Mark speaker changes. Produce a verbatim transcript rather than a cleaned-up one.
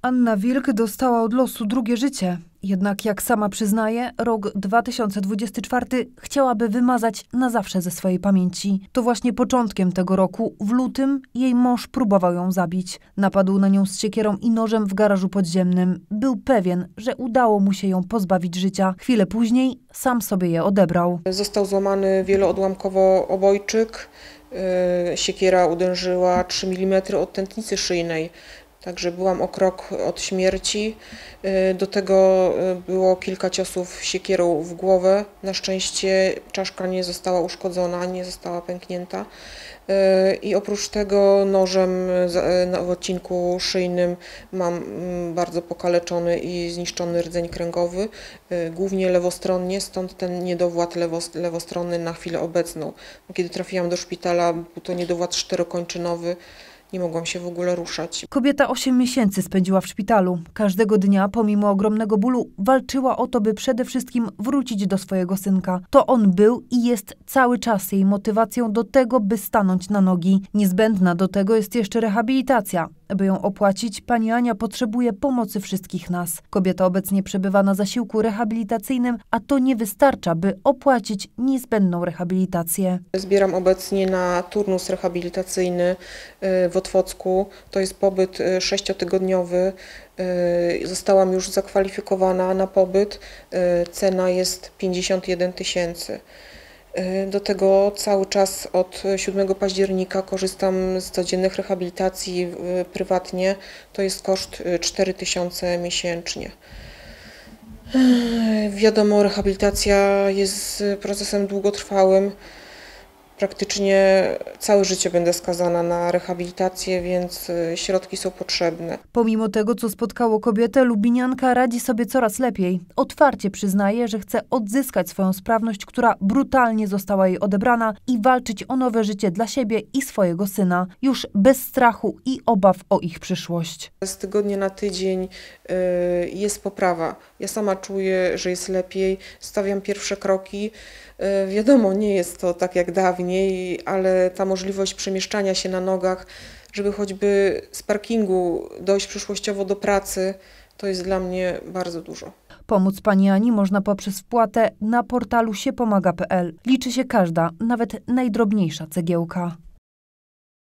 Speaker 1: Anna Wilk dostała od losu drugie życie. Jednak jak sama przyznaje, rok dwa tysiące dwudziesty czwarty chciałaby wymazać na zawsze ze swojej pamięci. To właśnie początkiem tego roku, w lutym, jej mąż próbował ją zabić. Napadł na nią z siekierą i nożem w garażu podziemnym. Był pewien, że udało mu się ją pozbawić życia. Chwilę później sam sobie je odebrał.
Speaker 2: Został złamany wieloodłamkowo obojczyk. Siekiera uderzyła trzy milimetry od tętnicy szyjnej. Także byłam o krok od śmierci. Do tego było kilka ciosów siekierą w głowę. Na szczęście czaszka nie została uszkodzona, nie została pęknięta. I oprócz tego nożem w odcinku szyjnym mam bardzo pokaleczony i zniszczony rdzeń kręgowy, głównie lewostronnie, stąd ten niedowład lewostronny na chwilę obecną. Kiedy trafiłam do szpitala, był to niedowład czterokończynowy. Nie mogłam się w ogóle ruszać.
Speaker 1: Kobieta osiem miesięcy spędziła w szpitalu. Każdego dnia, pomimo ogromnego bólu, walczyła o to, by przede wszystkim wrócić do swojego synka. To on był i jest cały czas jej motywacją do tego, by stanąć na nogi. Niezbędna do tego jest jeszcze rehabilitacja. By ją opłacić, pani Ania potrzebuje pomocy wszystkich nas. Kobieta obecnie przebywa na zasiłku rehabilitacyjnym, a to nie wystarcza, by opłacić niezbędną rehabilitację.
Speaker 2: Zbieram obecnie na turnus rehabilitacyjny w Otwocku. To jest pobyt sześciotygodniowy. Zostałam już zakwalifikowana na pobyt. Cena jest pięćdziesiąt jeden tysięcy. Do tego cały czas od siódmego października korzystam z codziennych rehabilitacji prywatnie. To jest koszt cztery tysiące miesięcznie. Wiadomo, rehabilitacja jest procesem długotrwałym. Praktycznie całe życie będę skazana na rehabilitację, więc środki są potrzebne.
Speaker 1: Pomimo tego, co spotkało kobietę, lubinianka radzi sobie coraz lepiej. Otwarcie przyznaje, że chce odzyskać swoją sprawność, która brutalnie została jej odebrana i walczyć o nowe życie dla siebie i swojego syna. Już bez strachu i obaw o ich przyszłość.
Speaker 2: Z tygodnia na tydzień jest poprawa. Ja sama czuję, że jest lepiej. Stawiam pierwsze kroki. Wiadomo, nie jest to tak jak dawniej, ale ta możliwość przemieszczania się na nogach, żeby choćby z parkingu dojść przyszłościowo do pracy, to jest dla mnie bardzo dużo.
Speaker 1: Pomóc pani Ani można poprzez wpłatę na portalu siepomaga kropka pe el. Liczy się każda, nawet najdrobniejsza cegiełka.